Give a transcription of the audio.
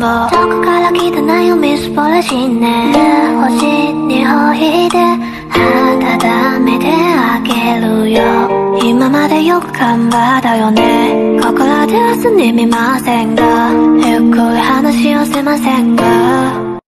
ぼどこから来たなよみすぼらしね星にほいで温めてあげるよ今までよく頑張ったよねここらではすみませんがゆっくり話をせませんが